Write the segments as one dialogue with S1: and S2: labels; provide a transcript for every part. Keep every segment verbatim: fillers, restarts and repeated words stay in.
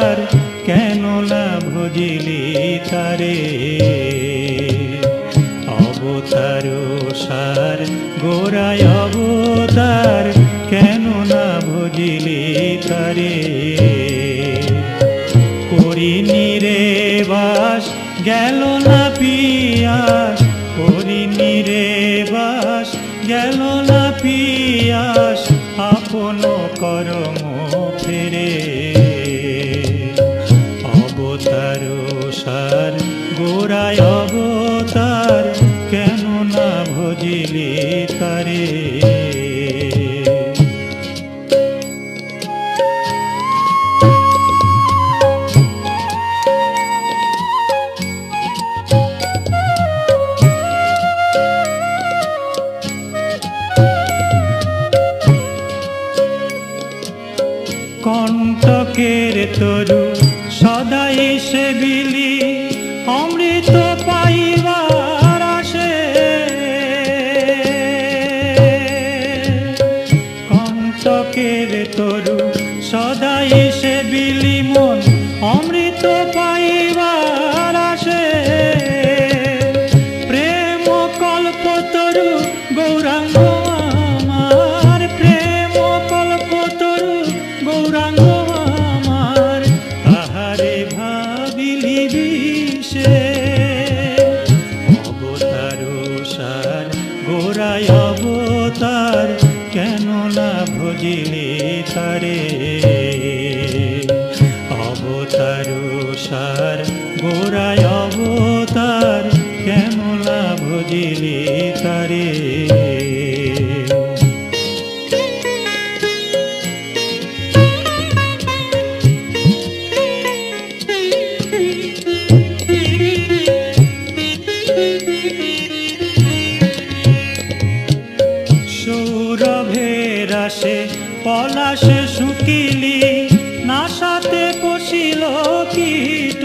S1: অবতার কেন না ভজিলি তারে। অবতার সার গোড়ায় অবতার কেন না ভজিলি তারে। করিনি রে বাস গেল না পিয়াস, করিনি রে বাস গেল না পিয়াস, আপন করম ফেরে। অবতার সার গোড়ায় অবতার কেন না ভজিলি তারে। কণ্টকের তরু সদাই সে বিলি অমৃত পাইবার আসে। কণ্টকের তরু সদাই সে বিলি মন অমৃত পাইবার আসে। প্রেম কল্পতরু গৌরাঙ্গ আমার, প্রেম কল্পতরু গৌরাঙ্গ আমার, তাহারে ভাবিলি বিষে। অবতার সার গোড়ায় অবতার কেন না ভজিলি তারে। অবতার সার গোড়ায় অবতার কেন না ভজিলি তারে। সৌরভের আসে পলাশ শুকিলি নাসাতে পশিল কীট।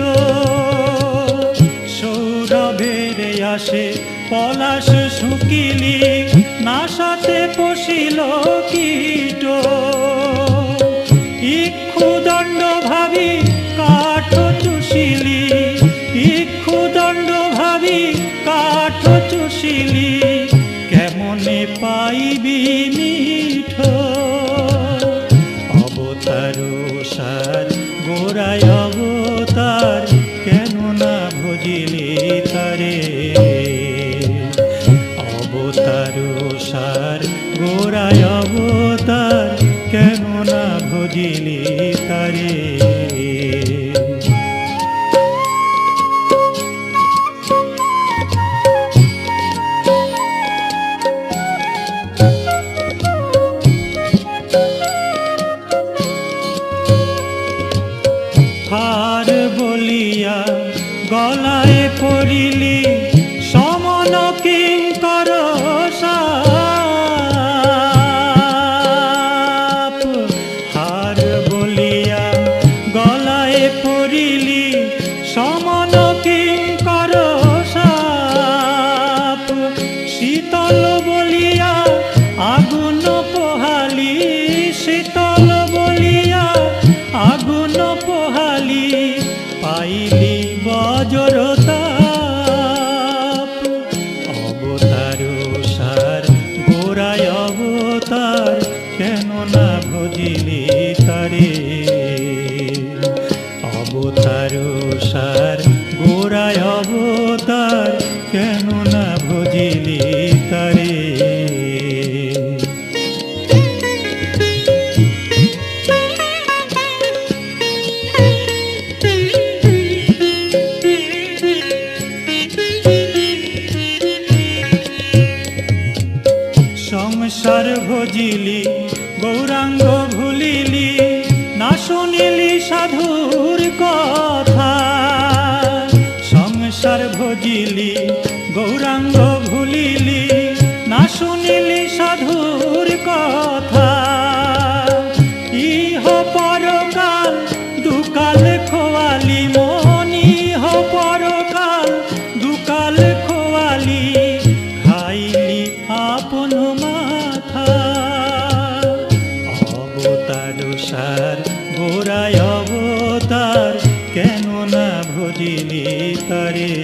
S1: সৌরভের আসে পলাশ শুকিলি নাসাতে পশিল কীট। ইক্ষুদণ্ড ভাবি কাঠ চুষিলি, ইক্ষুদণ্ড ভাবি কাঠ চুষিলি, কেমনে পাইবি মিঠ। অবতার সার গোড়ায় অবতার কেন না ভজিলি তারে। অবতার সার গোড়ায় অবতার কেন না ভজিলি তারে। হার বলিয়া গলায় পড়িলি সমন কিঙ্কর সাপ। হার বলিয়া গলায় পড়িলি সমন কিঙ্কর সাপ। শীতল বলিয়া আগুন পোহালি, শীতল বলিয়া আগুন পোহালি, পাইলি বজ্রতাপ। অবতার সার গোড়ায় অবতার কেন না ভজিলি তারে। অবতার সার গোড়ায় অবতার কেন না ভজিলি তারে। সংসার ভজিলি গৌরাঙ্গ ভুলিলি, না শুনিলি সাধুর কথা। সংসার ভজিলি গৌরাঙ্গ ভুলিলি, কেন না ভজিলি তারে।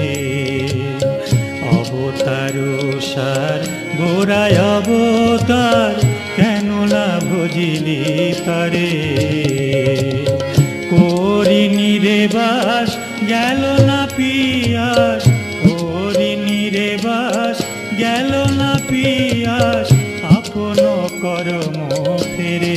S1: অবতার সার গোড়ায় অবতার কেন না ভজিলি তারে। করিনি রে বাস গেল না পিয়াস, করিনি রে বাস গেল না পিয়াস, আপন কর্ম ফেরে।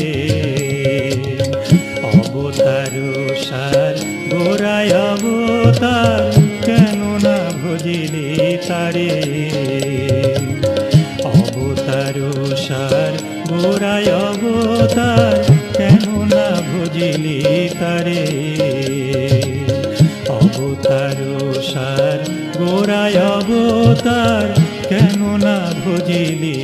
S1: অবতার সার গোড়ায় অবতার কেন না ভজিলি তারে। অবতার সার গোড়ায় অবতার কেন না ভজিলি তারে। অবতার সার গোড়ায় অবতার কেন না ভজিলি